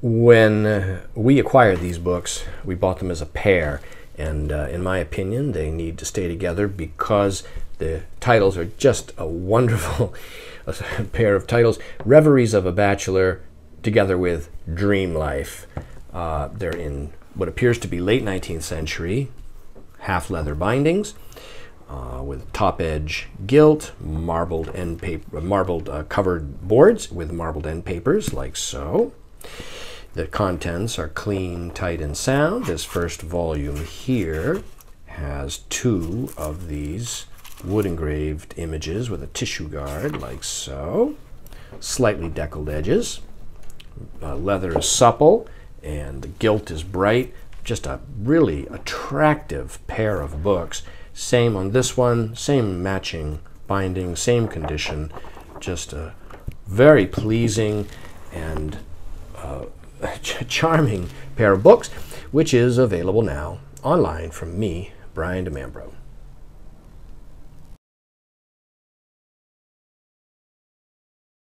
When we acquired these books, we bought them as a pair, and in my opinion, they need to stay together because the titles are just a wonderful pair of titles. Reveries of a Bachelor together with Dream Life. They're in what appears to be late 19th century half-leather bindings with top-edge gilt, marbled covered boards with marbled end papers like so. The contents are clean, tight, and sound. This first volume here has 2 of these wood engraved images with a tissue guard like so. Slightly deckled edges. Leather is supple and the gilt is bright. Just a really attractive pair of books. Same on this one, same matching binding, same condition. Just a very pleasing and charming pair of books, which is available now online from me, Brian DeMambro.